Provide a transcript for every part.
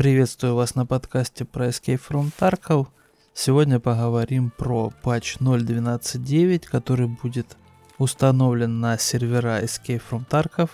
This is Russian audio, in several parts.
Приветствую вас на подкасте про Escape from Tarkov. Сегодня поговорим про патч 0.12.9, который будет установлен на сервера Escape from Tarkov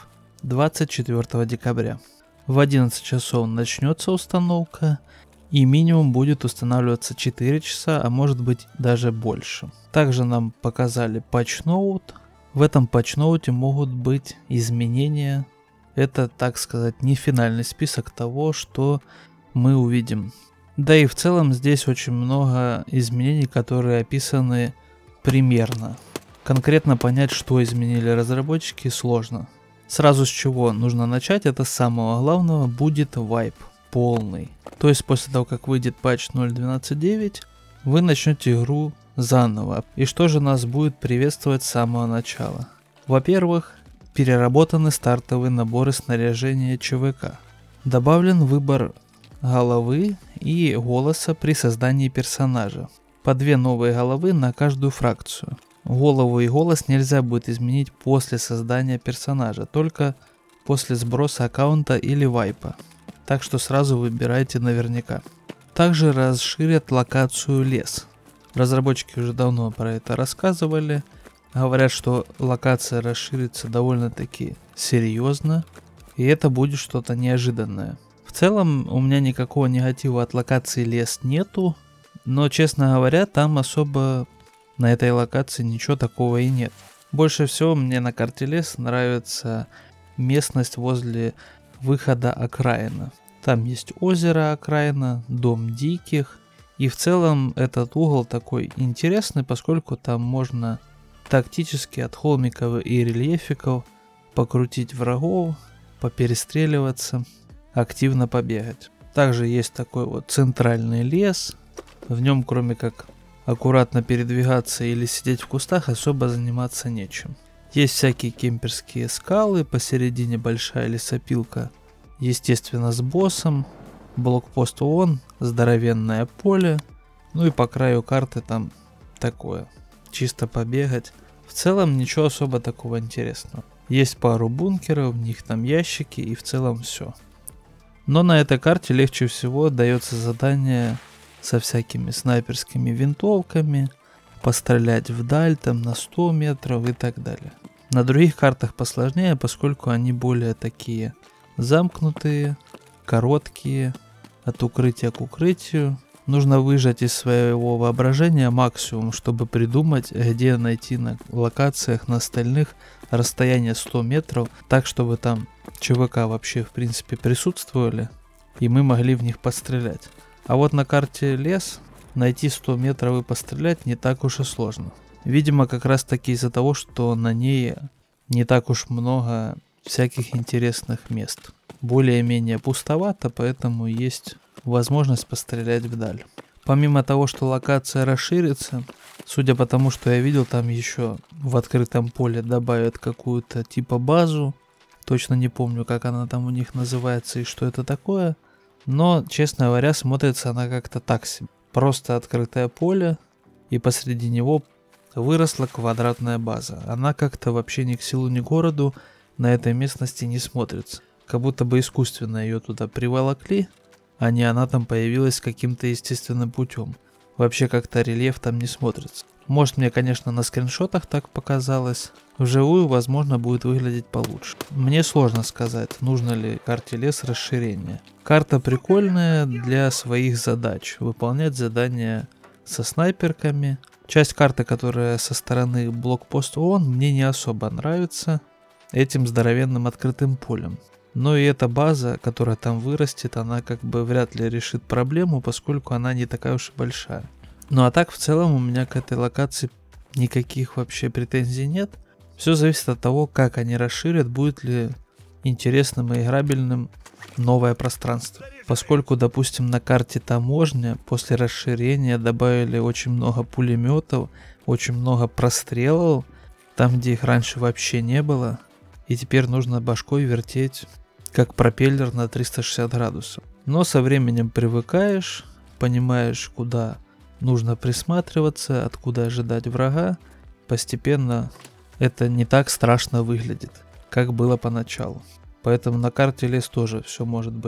24 декабря. В 11 часов начнется установка, и минимум будет устанавливаться 4 часа, а может быть даже больше. Также нам показали патч-ноут. В этом патч-ноуте могут быть изменения. Это, так сказать, не финальный список того, что мы увидим. Да и в целом здесь очень много изменений, которые описаны примерно. Конкретно понять, что изменили разработчики, сложно. Сразу с чего нужно начать, это с самого главного, будет вайп полный. То есть после того, как выйдет патч 0.12.9, вы начнете игру заново. И что же нас будет приветствовать с самого начала? Во-первых, переработаны стартовые наборы снаряжения ЧВК. Добавлен выбор головы и голоса при создании персонажа. По 2 новые головы на каждую фракцию. Голову и голос нельзя будет изменить после создания персонажа, только после сброса аккаунта или вайпа. Так что сразу выбирайте наверняка. Также расширят локацию лес. Разработчики уже давно про это рассказывали. Говорят, что локация расширится довольно-таки серьезно, и это будет что-то неожиданное. В целом у меня никакого негатива от локации лес нету, но, честно говоря, там особо на этой локации ничего такого и нет. Больше всего мне на карте лес нравится местность возле выхода окраина. Там есть озеро окраина, дом диких, и в целом этот угол такой интересный, поскольку там можно тактически от холмиков и рельефиков покрутить врагов, поперестреливаться, активно побегать. Также есть такой вот центральный лес. В нем, кроме как аккуратно передвигаться или сидеть в кустах, особо заниматься нечем. Есть всякие кемперские скалы, посередине большая лесопилка, естественно с боссом, блокпост ООН, здоровенное поле, ну и по краю карты там такое. Чисто побегать. В целом ничего особо такого интересного. Есть пару бункеров, в них там ящики и в целом все. Но на этой карте легче всего дается задание со всякими снайперскими винтовками, пострелять вдаль там на 100 метров и так далее. На других картах посложнее, поскольку они более такие замкнутые, короткие, от укрытия к укрытию. Нужно выжать из своего воображения максимум, чтобы придумать, где найти на локациях на остальных расстояние 100 метров, так чтобы там ЧВК вообще в принципе присутствовали, и мы могли в них пострелять. А вот на карте лес найти 100 метров и пострелять не так уж и сложно. Видимо, как раз таки из-за того, что на ней не так уж много всяких интересных мест. Более-менее пустовато, поэтому есть возможность пострелять вдаль. Помимо того, что локация расширится, судя по тому, что я видел, там еще в открытом поле добавят какую-то типа базу. Точно не помню, как она там у них называется и что это такое. Но, честно говоря, смотрится она как-то так себе. Просто открытое поле, и посреди него выросла квадратная база. Она как-то вообще ни к селу, ни к городу на этой местности не смотрится. Как будто бы искусственно ее туда приволокли, а не она там появилась каким-то естественным путем. Вообще как-то рельеф там не смотрится. Может, мне, конечно, на скриншотах так показалось. Вживую, возможно, будет выглядеть получше. Мне сложно сказать, нужно ли карте лес расширение. Карта прикольная для своих задач. Выполнять задания со снайперками. Часть карты, которая со стороны блокпоста ООН, мне не особо нравится этим здоровенным открытым полем. Но и эта база, которая там вырастет, она как бы вряд ли решит проблему, поскольку она не такая уж и большая. Ну а так в целом у меня к этой локации никаких вообще претензий нет. Все зависит от того, как они расширят, будет ли интересным и играбельным новое пространство. Поскольку, допустим, на карте таможня после расширения добавили очень много пулеметов, очень много прострелов, там где их раньше вообще не было. И теперь нужно башкой вертеть, как пропеллер на 360 градусов. Но со временем привыкаешь, понимаешь, куда нужно присматриваться, откуда ожидать врага. Постепенно это не так страшно выглядит, как было поначалу. Поэтому на карте лес тоже все может быть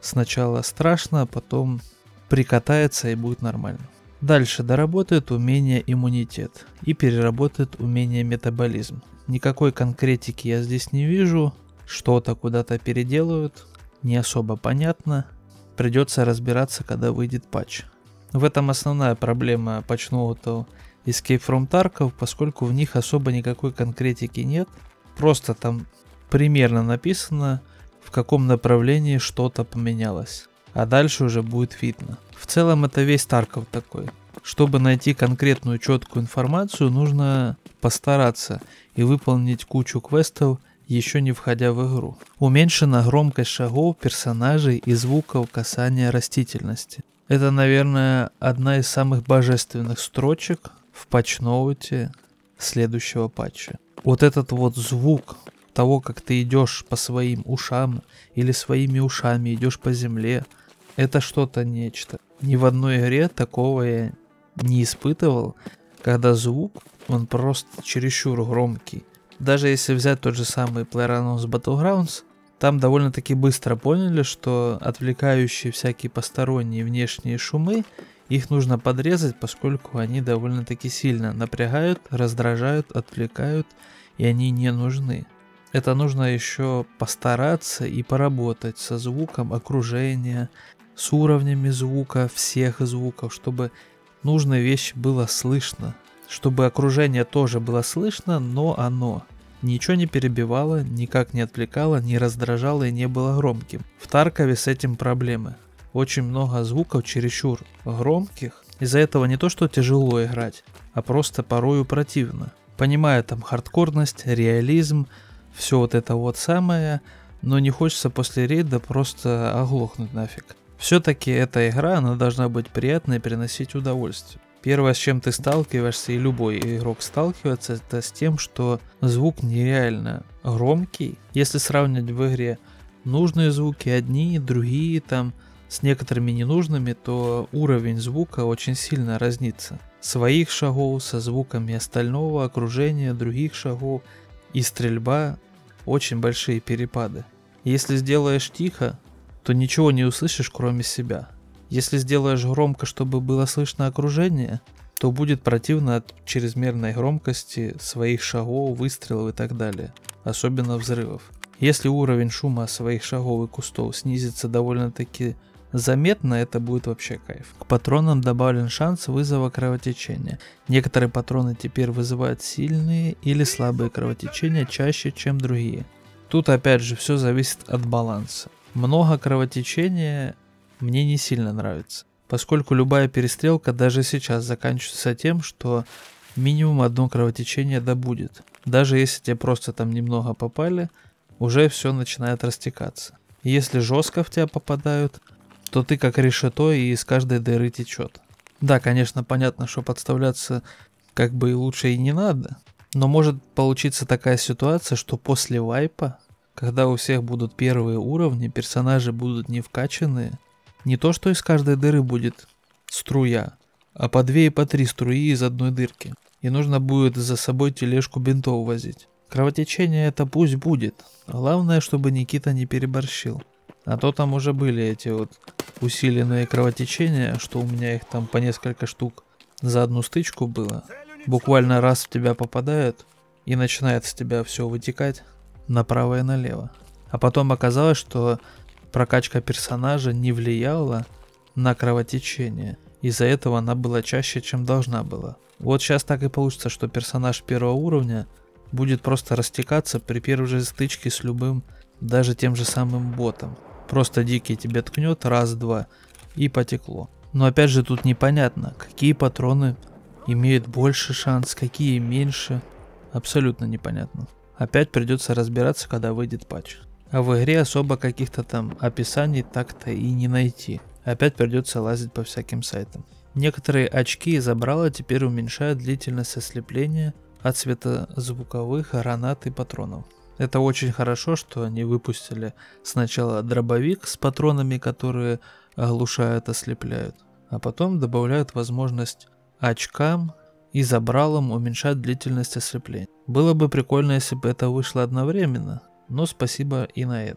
Сначала страшно, а потом прикатается и будет нормально. Дальше доработает умение иммунитет и переработает умение метаболизм. Никакой конкретики я здесь не вижу, что-то куда-то переделают, не особо понятно. Придется разбираться, когда выйдет патч. В этом основная проблема патчноутов Escape from Tarkov, поскольку в них особо никакой конкретики нет. Просто там примерно написано, в каком направлении что-то поменялось. А дальше уже будет видно. В целом это весь Tarkov такой. Чтобы найти конкретную четкую информацию, нужно постараться и выполнить кучу квестов, еще не входя в игру. Уменьшена громкость шагов, персонажей и звуков касания растительности. Это, наверное, одна из самых божественных строчек в патчноуте следующего патча. Вот этот вот звук того, как ты идешь по своим ушам или своими ушами идешь по земле, это что-то нечто. Ни в одной игре такого я не испытывал, когда звук, он просто чересчур громкий. Даже если взять тот же самый PlayerUnknown's Battlegrounds, там довольно-таки быстро поняли, что отвлекающие всякие посторонние внешние шумы, их нужно подрезать, поскольку они довольно-таки сильно напрягают, раздражают, отвлекают, и они не нужны. Это нужно еще постараться и поработать со звуком окружения, с уровнями звука, всех звуков, чтобы нужная вещь было слышно. Чтобы окружение тоже было слышно, но оно ничего не перебивало, никак не отвлекало, не раздражало и не было громким. В Таркове с этим проблемы. Очень много звуков чересчур громких. Из-за этого не то что тяжело играть, а просто порою противно. Понимаю там хардкорность, реализм, все вот это вот самое, но не хочется после рейда просто оглохнуть нафиг. Все-таки эта игра, она должна быть приятной и приносить удовольствие. Первое, с чем ты сталкиваешься, и любой игрок сталкивается, это с тем, что звук нереально громкий. Если сравнивать в игре нужные звуки одни, другие там с некоторыми ненужными, то уровень звука очень сильно разнится. Своих шагов со звуками остального окружения, других шагов и стрельба, очень большие перепады. Если сделаешь тихо, то ничего не услышишь, кроме себя. Если сделаешь громко, чтобы было слышно окружение, то будет противно от чрезмерной громкости своих шагов, выстрелов и так далее, особенно взрывов. Если уровень шума своих шагов и кустов снизится довольно-таки заметно, это будет вообще кайф. К патронам добавлен шанс вызова кровотечения. Некоторые патроны теперь вызывают сильные или слабые кровотечения чаще, чем другие. Тут опять же все зависит от баланса. Много кровотечения мне не сильно нравится, поскольку любая перестрелка даже сейчас заканчивается тем, что минимум одно кровотечение да будет. Даже если тебе просто там немного попали, уже все начинает растекаться. Если жестко в тебя попадают, то ты как решето и из каждой дыры течет. Да, конечно, понятно, что подставляться как бы и лучше и не надо, но может получиться такая ситуация, что после вайпа, когда у всех будут первые уровни, персонажи будут не вкачанные, не то что из каждой дыры будет струя, а по 2 и по 3 струи из одной дырки. И нужно будет за собой тележку бинтов возить. Кровотечение это пусть будет. Главное, чтобы Никита не переборщил. А то там уже были эти вот усиленные кровотечения, что у меня их там по несколько штук за одну стычку было. Буквально раз в тебя попадают и начинает с тебя все вытекать направо и налево. А потом оказалось, что прокачка персонажа не влияла на кровотечение. Из-за этого она была чаще, чем должна была. Вот сейчас так и получится, что персонаж первого уровня будет просто растекаться при первой же стычке с любым, даже тем же самым ботом. Просто дикий тебе ткнет раз-два и потекло. Но опять же тут непонятно, какие патроны имеют больше шанс, какие меньше. Абсолютно непонятно. Опять придется разбираться, когда выйдет патч. А в игре особо каких-то там описаний так-то и не найти. Опять придется лазить по всяким сайтам. Некоторые очки и забрала теперь уменьшают длительность ослепления от светозвуковых гранат и патронов. Это очень хорошо, что они выпустили сначала дробовик с патронами, которые оглушают, ослепляют, а потом добавляют возможность очкам и забралам уменьшать длительность ослепления. Было бы прикольно, если бы это вышло одновременно, но спасибо и на этом.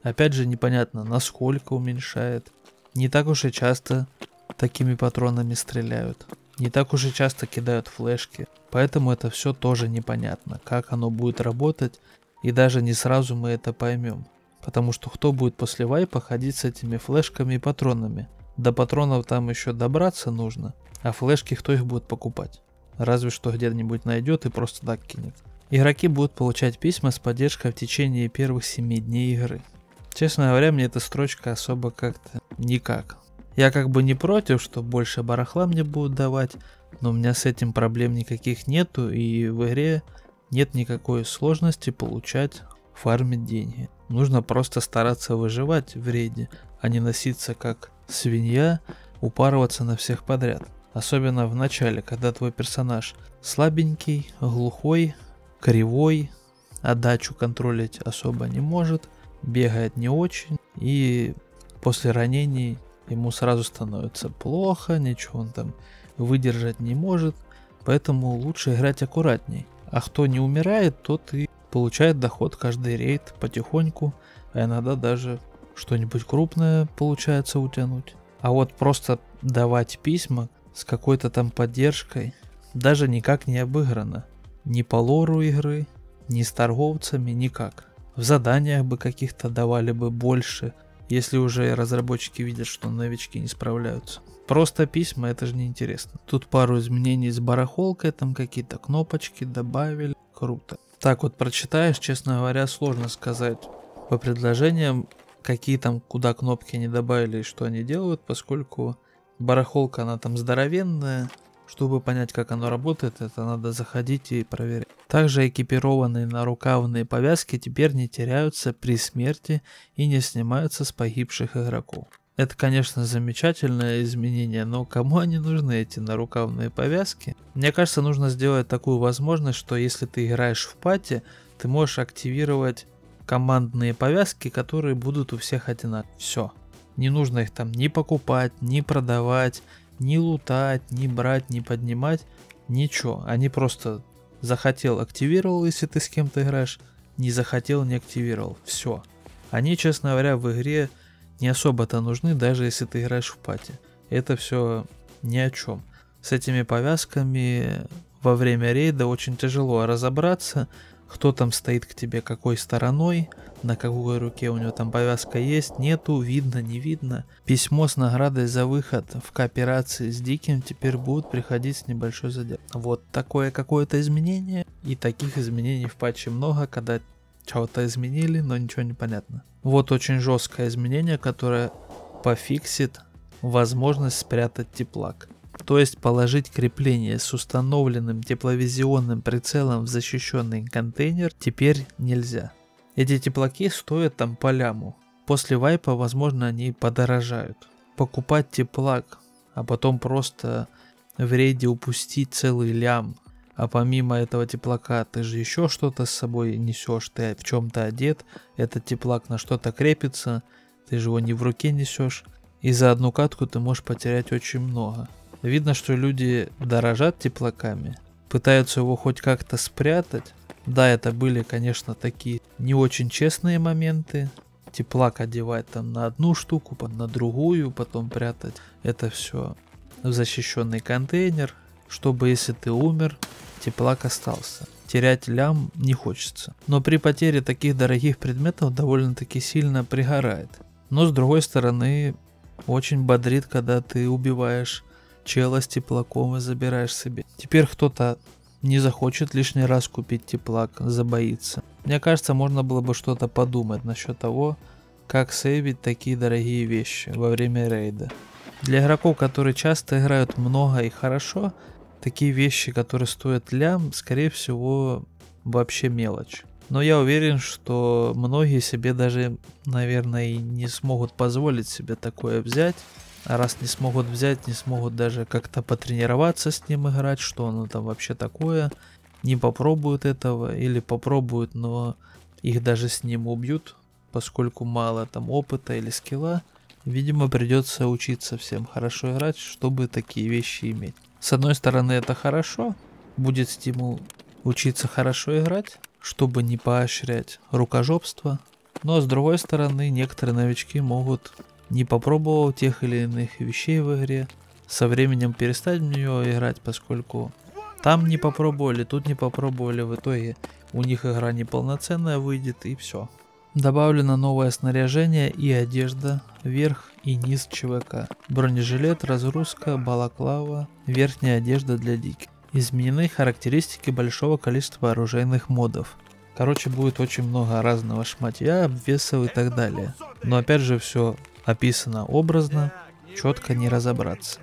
Опять же непонятно, насколько уменьшает. Не так уж и часто такими патронами стреляют. Не так уж и часто кидают флешки. Поэтому это все тоже непонятно, как оно будет работать. И даже не сразу мы это поймем. Потому что кто будет после вайпа ходить с этими флешками и патронами? До патронов там еще добраться нужно. А флешки кто их будет покупать? Разве что где-нибудь найдет и просто так кинет. Игроки будут получать письма с поддержкой в течение первых 7 дней игры. Честно говоря, мне эта строчка особо как-то никак. Я как бы не против, что больше барахла мне будут давать, но у меня с этим проблем никаких нету, и в игре нет никакой сложности получать, фармить деньги. Нужно просто стараться выживать в рейде, а не носиться как свинья, упарываться на всех подряд. Особенно в начале, когда твой персонаж слабенький, глухой, кривой, отдачу контролить особо не может, бегает не очень, и после ранений ему сразу становится плохо, ничего он там выдержать не может, поэтому лучше играть аккуратней. А кто не умирает, тот и получает доход каждый рейд потихоньку, а иногда даже что-нибудь крупное получается утянуть. А вот просто давать письма с какой-то там поддержкой даже никак не обыграно. Ни по лору игры, ни с торговцами, никак. В заданиях бы каких-то давали бы больше, если уже разработчики видят, что новички не справляются. Просто письма, это же неинтересно. Тут пару изменений с барахолкой, там какие-то кнопочки добавили, круто. Так вот прочитаешь, честно говоря, сложно сказать по предложениям, какие там, куда кнопки не добавили и что они делают, поскольку барахолка, она там здоровенная. Чтобы понять, как оно работает, это надо заходить и проверять. Также экипированные нарукавные повязки теперь не теряются при смерти и не снимаются с погибших игроков. Это, конечно, замечательное изменение, но кому они нужны, эти нарукавные повязки? Мне кажется, нужно сделать такую возможность, что если ты играешь в пати, ты можешь активировать командные повязки, которые будут у всех одинаковые. Все. Не нужно их там ни покупать, ни продавать, ни лутать, ни брать, ни поднимать, ничего. Они просто захотел, активировал, если ты с кем-то играешь, не захотел, не активировал. Все. Они, честно говоря, в игре не особо-то нужны, даже если ты играешь в пати. Это все ни о чем. С этими повязками во время рейда очень тяжело разобраться, кто там стоит к тебе какой стороной, на какой руке у него там повязка есть, нету, видно, не видно. Письмо с наградой за выход в кооперации с Диким теперь будут приходить с небольшой задержкой. Вот такое какое-то изменение, и таких изменений в патче много, когда чего-то изменили, но ничего не понятно. Вот очень жесткое изменение, которое пофиксит возможность спрятать теплак. То есть положить крепление с установленным тепловизионным прицелом в защищенный контейнер теперь нельзя. Эти теплаки стоят там по ляму. После вайпа, возможно, они подорожают. Покупать теплак, а потом просто в рейде упустить целый лям. А помимо этого теплака ты же еще что-то с собой несешь, ты в чем-то одет, этот теплак на что-то крепится, ты же его не в руке несешь. И за одну катку ты можешь потерять очень много. Видно, что люди дорожат теплаками, пытаются его хоть как-то спрятать. Да, это были, конечно, такие не очень честные моменты. Теплак одевать там на одну штуку, на другую, потом прятать. Это все в защищенный контейнер, чтобы если ты умер, теплак остался. Терять лям не хочется. Но при потере таких дорогих предметов довольно-таки сильно пригорает. Но с другой стороны, очень бодрит, когда ты убиваешь чела с теплаком и забираешь себе. Теперь кто-то не захочет лишний раз купить теплак, забоится. Мне кажется, можно было бы что-то подумать насчет того, как сейвить такие дорогие вещи во время рейда. Для игроков, которые часто играют много и хорошо, такие вещи, которые стоят лям, скорее всего, вообще мелочь. Но я уверен, что многие себе даже, наверное, и не смогут позволить себе такое взять. А раз не смогут взять, не смогут даже как-то потренироваться с ним играть, что оно там вообще такое, не попробуют этого или попробуют, но их даже с ним убьют, поскольку мало там опыта или скилла. Видимо, придется учиться всем хорошо играть, чтобы такие вещи иметь. С одной стороны, это хорошо, будет стимул учиться хорошо играть, чтобы не поощрять рукожопство. Но с другой стороны, некоторые новички могут, не попробовав тех или иных вещей в игре, со временем перестать в нее играть, поскольку там не попробовали, тут не попробовали, в итоге у них игра неполноценная выйдет и все. Добавлено новое снаряжение и одежда, верх и низ ЧВК. Бронежилет, разгрузка, балаклава, верхняя одежда для диких. Изменены характеристики большого количества оружейных модов. Короче, будет очень много разного шматья, обвесов и так далее. Но опять же все описано образно, четко не разобраться.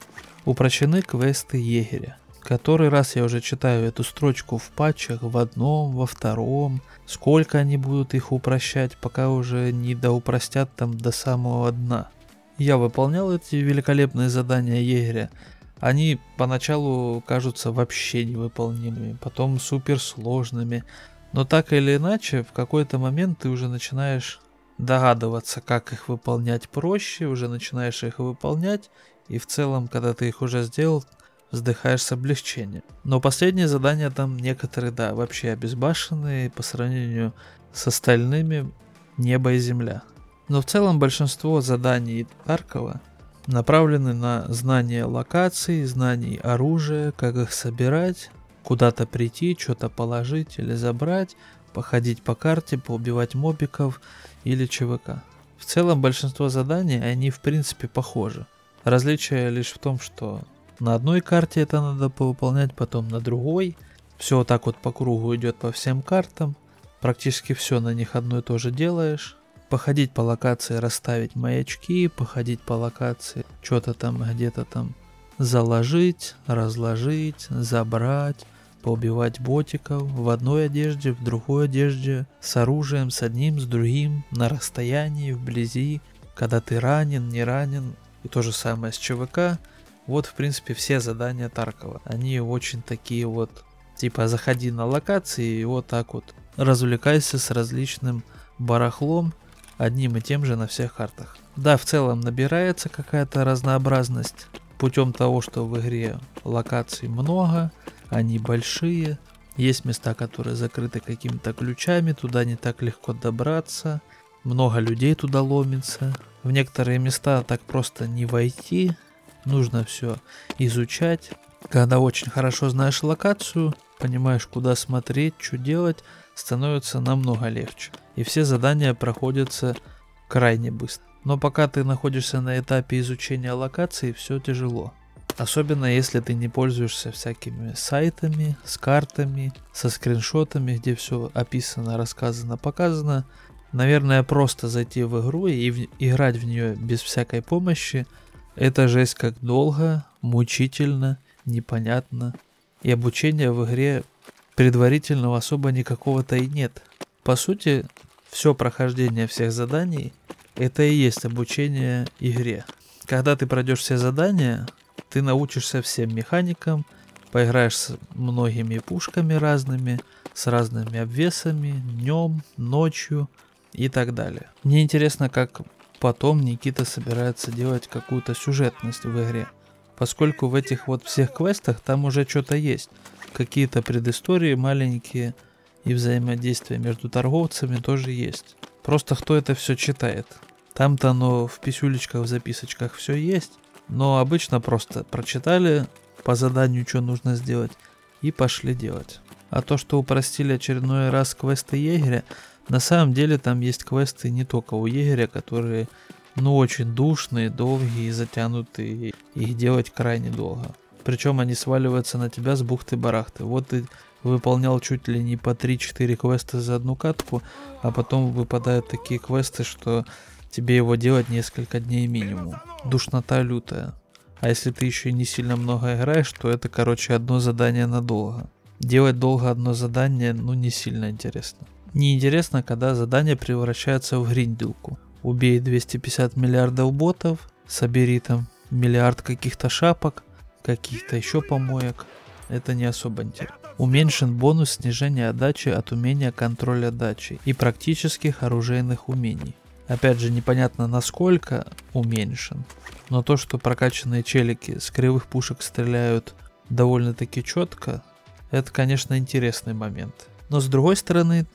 Упрощены квесты егеря. Который раз я уже читаю эту строчку в патчах, в одном, во втором. Сколько они будут их упрощать, пока уже не доупростят там до самого дна. Я выполнял эти великолепные задания егеря. Они поначалу кажутся вообще невыполнимыми, потом суперсложными. Но так или иначе, в какой-то момент ты уже начинаешь догадываться, как их выполнять проще, уже начинаешь их выполнять. И в целом, когда ты их уже сделал, вздыхаешь с облегчением. Но последние задания там некоторые, да, вообще обезбашенные по сравнению с остальными небо и земля. Но в целом большинство заданий Таркова направлены на знание локаций, знаний оружия, как их собирать, куда-то прийти, что-то положить или забрать, походить по карте, поубивать мобиков или ЧВК. В целом большинство заданий, они в принципе похожи. Различие лишь в том, что на одной карте это надо повыполнять, потом на другой. Все вот так вот по кругу идет по всем картам. Практически все на них одно и то же делаешь. Походить по локации, расставить маячки, походить по локации, что-то там где-то там заложить, разложить, забрать, поубивать ботиков в одной одежде, в другой одежде, с оружием, с одним, с другим, на расстоянии, вблизи, когда ты ранен, не ранен. И то же самое с ЧВК. Вот, в принципе, все задания Таркова. Они очень такие вот, типа, заходи на локации и вот так вот развлекайся с различным барахлом, одним и тем же на всех картах. Да, в целом набирается какая-то разнообразность путем того, что в игре локаций много, они большие, есть места, которые закрыты какими-то ключами, туда не так легко добраться, много людей туда ломится. В некоторые места так просто не войти. Нужно все изучать. Когда очень хорошо знаешь локацию, понимаешь, куда смотреть, что делать, становится намного легче. И все задания проходятся крайне быстро. Но пока ты находишься на этапе изучения локации, все тяжело. Особенно если ты не пользуешься всякими сайтами, с картами, со скриншотами, где все описано, рассказано, показано. Наверное, просто зайти в игру и играть в нее без всякой помощи — это жесть как долго, мучительно, непонятно. И обучения в игре предварительного особо никакого-то и нет. По сути, все прохождение всех заданий — это и есть обучение игре. Когда ты пройдешь все задания, ты научишься всем механикам, поиграешь с многими пушками разными, с разными обвесами, днем, ночью и так далее. Мне интересно, как потом Никита собирается делать какую-то сюжетность в игре, поскольку в этих вот всех квестах там уже что-то есть. Какие-то предыстории маленькие и взаимодействия между торговцами тоже есть. Просто кто это все читает? Там-то оно в писюлечках, в записочках все есть, но обычно просто прочитали по заданию, что нужно сделать, и пошли делать. А то, что упростили очередной раз квесты егеря, на самом деле там есть квесты не только у егеря, которые, очень душные, долгие, затянутые, и их делать крайне долго. Причем они сваливаются на тебя с бухты-барахты. Вот ты выполнял чуть ли не по 3-4 квеста за одну катку, а потом выпадают такие квесты, что тебе его делать несколько дней минимум. Душнота лютая. А если ты еще и не сильно много играешь, то это, одно задание надолго. Делать долго одно задание, не сильно интересно. Неинтересно, когда задание превращается в гринделку. Убей 250 миллиардов ботов, собери там миллиард каких-то шапок, каких-то еще помоек. Это не особо интересно. Уменьшен бонус снижения отдачи от умения контроль отдачи и практических оружейных умений. Опять же, непонятно насколько уменьшен, но то, что прокачанные челики с кривых пушек стреляют довольно-таки четко, это, конечно, интересный момент. Но с другой стороны,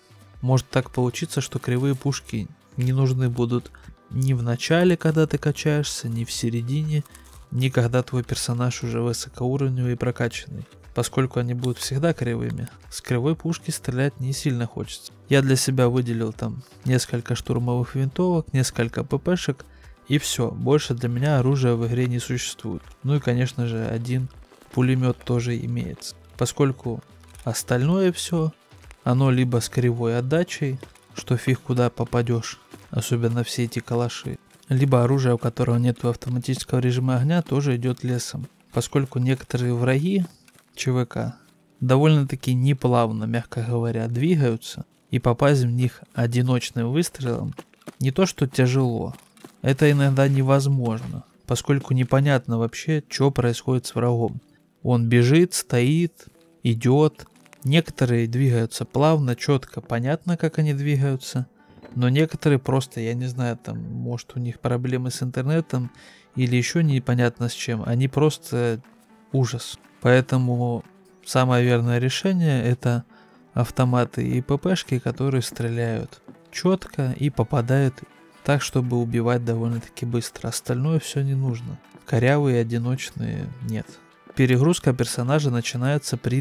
Может так получиться, что кривые пушки не нужны будут ни в начале, когда ты качаешься, ни в середине, ни когда твой персонаж уже высокоуровневый и прокачанный. Поскольку они будут всегда кривыми, с кривой пушки стрелять не сильно хочется. Я для себя выделил там несколько штурмовых винтовок, несколько ППшек и все. Больше для меня оружия в игре не существует. Ну и конечно же один пулемет тоже имеется. Поскольку остальное все, оно либо с кривой отдачей, что фиг куда попадешь, особенно все эти калаши, либо оружие, у которого нет автоматического режима огня, тоже идет лесом. Поскольку некоторые враги ЧВК довольно-таки неплавно, мягко говоря, двигаются, и попасть в них одиночным выстрелом не то что тяжело, это иногда невозможно, поскольку непонятно вообще, что происходит с врагом. Он бежит, стоит, идет. Некоторые двигаются плавно, четко, понятно, как они двигаются, но некоторые просто, я не знаю, там, может у них проблемы с интернетом или еще непонятно с чем, они просто ужас. Поэтому самое верное решение это автоматы и ППшки, которые стреляют четко и попадают так, чтобы убивать довольно-таки быстро. Остальное все не нужно. Корявые одиночные нет. Перегрузка персонажа начинается при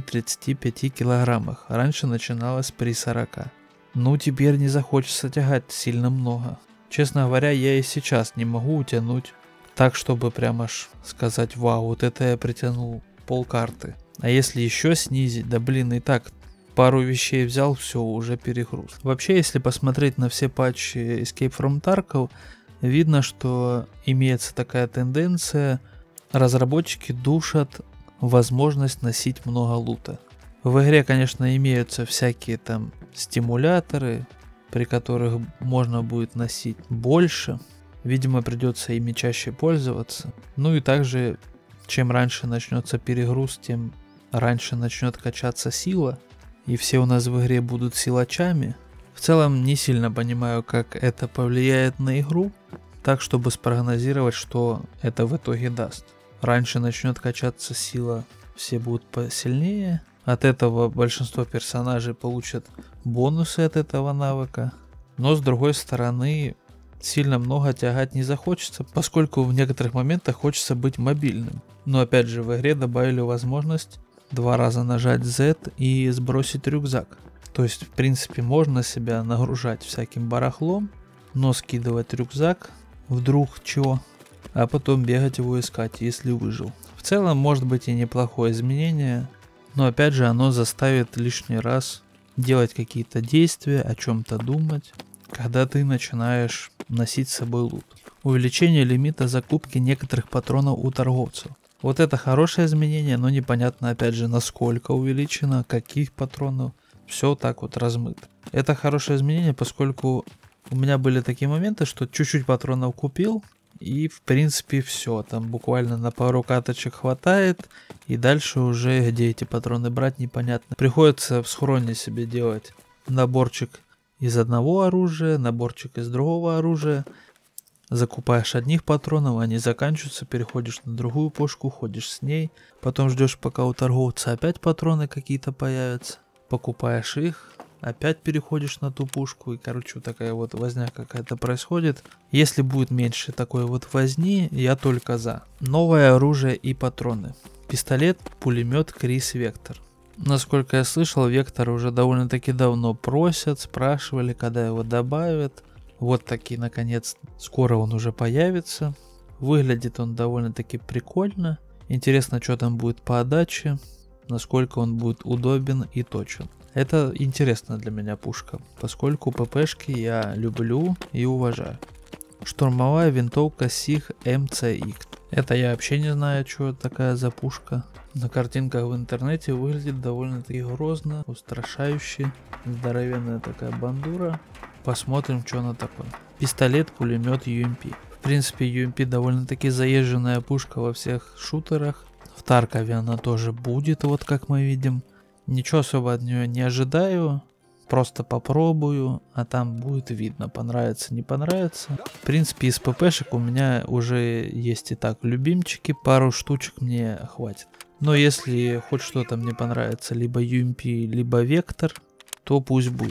35 килограммах. Раньше начиналась при 40. Ну теперь не захочется тягать сильно много. Честно говоря, я и сейчас не могу утянуть так, чтобы прям аж сказать: вау, вот это я притянул полкарты. А если еще снизить, да блин, и так пару вещей взял, все, уже перегруз. Вообще, если посмотреть на все патчи Escape from Tarkov, видно, что имеется такая тенденция: разработчики душат возможность носить много лута. В игре, конечно, имеются всякие там стимуляторы, при которых можно будет носить больше. Видимо, придется ими чаще пользоваться. Ну и также, чем раньше начнется перегруз, тем раньше начнет качаться сила. И все у нас в игре будут силачами. В целом не сильно понимаю, как это повлияет на игру, так чтобы спрогнозировать, что это в итоге даст. Раньше начнет качаться сила, все будут посильнее. От этого большинство персонажей получат бонусы от этого навыка. Но с другой стороны, сильно много тягать не захочется, поскольку в некоторых моментах хочется быть мобильным. Но опять же, в игре добавили возможность 2 раза нажать Z и сбросить рюкзак. То есть, в принципе, можно себя нагружать всяким барахлом, но скидывать рюкзак вдруг чего, а потом бегать его искать, если выжил. В целом, может быть и неплохое изменение, но опять же, оно заставит лишний раз делать какие-то действия, о чем-то думать, когда ты начинаешь носить с собой лут. Увеличение лимита закупки некоторых патронов у торговцев. Вот это хорошее изменение, но непонятно опять же насколько увеличено, каких патронов. Все так вот размыто. Это хорошее изменение, поскольку у меня были такие моменты, что чуть-чуть патронов купил и в принципе все. Там буквально на пару каточек хватает и дальше уже где эти патроны брать непонятно. Приходится в схроне себе делать наборчик из одного оружия, наборчик из другого оружия. Закупаешь одних патронов, они заканчиваются, переходишь на другую пушку, ходишь с ней, потом ждешь, пока у торговца опять патроны какие-то появятся, покупаешь их, опять переходишь на ту пушку, и короче такая вот возня какая-то происходит. Если будет меньше такой вот возни, я только за. Новое оружие и патроны. Пистолет, пулемет Крис Вектор. Насколько я слышал, Вектор уже довольно-таки давно просят, спрашивали, когда его добавят. Вот таки, наконец, скоро он уже появится. Выглядит он довольно-таки прикольно. Интересно, что там будет по отдаче, насколько он будет удобен и точен. Это интересно для меня пушка, поскольку ППшки я люблю и уважаю. Штурмовая винтовка SIG MCX. Это я вообще не знаю, что это такая за пушка. На картинках в интернете выглядит довольно-таки грозно, устрашающе. Здоровенная такая бандура. Посмотрим, что она такое. Пистолет, пулемет UMP. В принципе, UMP довольно-таки заезженная пушка во всех шутерах. В Таркове она тоже будет, вот как мы видим. Ничего особо от нее не ожидаю. Просто попробую, а там будет видно, понравится, не понравится. В принципе, из ППшек у меня уже есть и так любимчики. Пару штучек мне хватит. Но если хоть что-то мне понравится, либо UMP, либо Вектор, то пусть будет.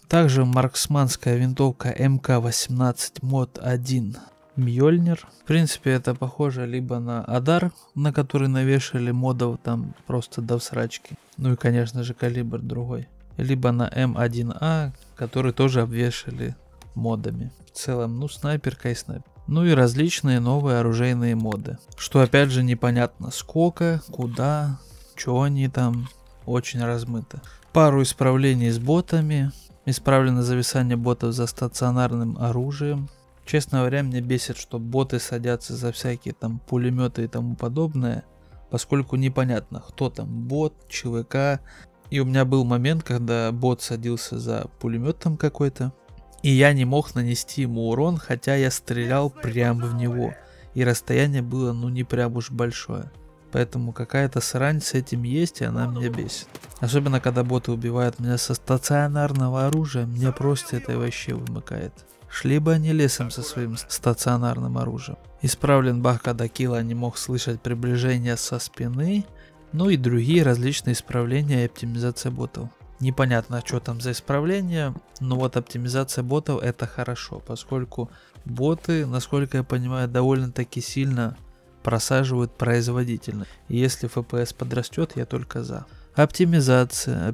Также марксманская винтовка МК-18 мод 1 Мьёльнир. В принципе, это похоже либо на Адар, на который навешали модов там просто до всрачки. Ну и, конечно же, калибр другой. Либо на М1А, который тоже обвешали модами. В целом, ну, снайперка и снайпер. Ну и различные новые оружейные моды. Что опять же непонятно сколько, куда, что они там. Очень размыто. Пару исправлений с ботами. Исправлено зависание ботов за стационарным оружием. Честно говоря, меня бесит, что боты садятся за всякие там пулеметы и тому подобное, поскольку непонятно, кто там бот, ЧВК. И у меня был момент, когда бот садился за пулеметом какой-то, и я не мог нанести ему урон, хотя я стрелял прямо в него. И расстояние было ну не прям уж большое. Поэтому какая-то срань с этим есть, и она меня бесит. Особенно когда боты убивают меня со стационарного оружия, меня просто это вообще вымыкает. Шли бы они лесом со своим стационарным оружием. Исправлен баг, когда Килла не мог слышать приближение со спины. Ну и другие различные исправления и оптимизация ботов. Непонятно, что там за исправление, но вот оптимизация ботов это хорошо, поскольку боты, насколько я понимаю, довольно-таки сильно просаживают производительность. И если FPS подрастет, я только за. Оптимизация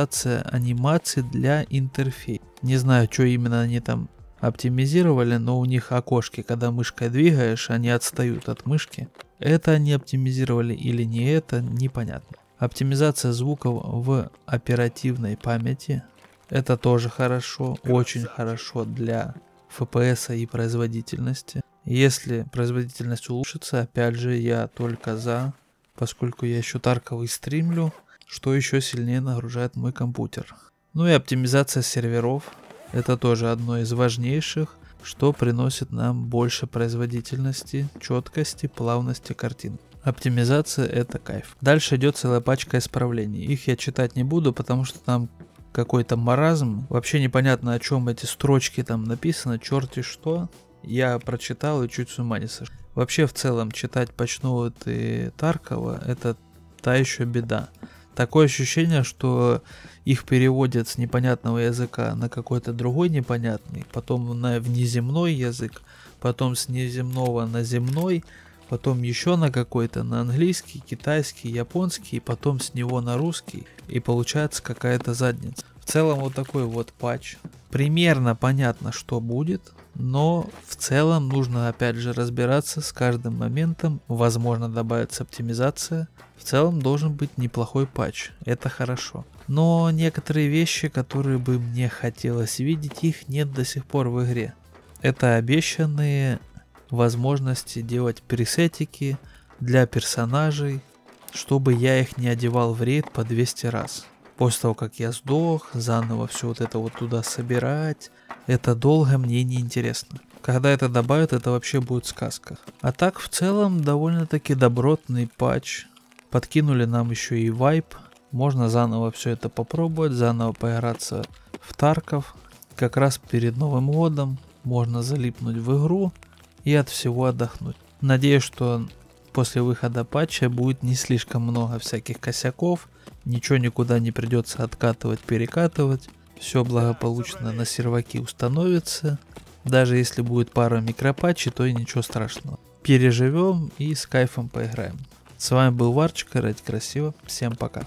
анимации для интерфейса. Не знаю, что именно они там оптимизировали, но у них окошки, когда мышкой двигаешь, они отстают от мышки. Это они оптимизировали или не это, непонятно. Оптимизация звуков в оперативной памяти. Это тоже хорошо, очень хорошо для FPS и производительности. Если производительность улучшится, опять же, я только за, поскольку я еще тарковый стримлю, что еще сильнее нагружает мой компьютер. Ну и оптимизация серверов. Это тоже одно из важнейших, что приносит нам больше производительности, четкости, плавности картин. Оптимизация это кайф. Дальше идет целая пачка исправлений. Их я читать не буду, потому что там какой-то маразм. Вообще непонятно, о чем эти строчки там написано, черти что. Я прочитал и чуть с ума не сошел. Вообще в целом читать Патч-ноут и Таркова это та еще беда. Такое ощущение, что их переводят с непонятного языка на какой-то другой непонятный, потом на внеземной язык, потом с неземного на земной, потом еще на какой-то, на английский, китайский, японский, и потом с него на русский, и получается какая-то задница. В целом вот такой вот патч. Примерно понятно, что будет, но в целом нужно опять же разбираться с каждым моментом, возможно добавится оптимизация. В целом должен быть неплохой патч, это хорошо. Но некоторые вещи, которые бы мне хотелось видеть, их нет до сих пор в игре. Это обещанные возможности делать пресетики для персонажей, чтобы я их не одевал в рейд по 200 раз. После того, как я сдох, заново все вот это вот туда собирать, это долго, мне не интересно. Когда это добавят, это вообще будет сказка. А так, в целом, довольно-таки добротный патч. Подкинули нам еще и вайп. Можно заново все это попробовать, заново поиграться в Тарков. Как раз перед Новым годом можно залипнуть в игру и от всего отдохнуть. Надеюсь, что после выхода патча будет не слишком много всяких косяков. Ничего никуда не придется откатывать, перекатывать. Все благополучно на серваки установится. Даже если будет пара микропатчей, то и ничего страшного. Переживем и с кайфом поиграем. С вами был Варчик, играть красиво. Всем пока.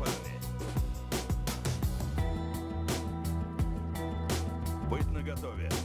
Быть наготове.